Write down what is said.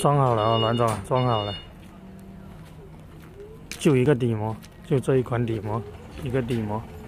装好了哦，卵总，装好了，就一个底膜，就这一款底膜，一个底膜。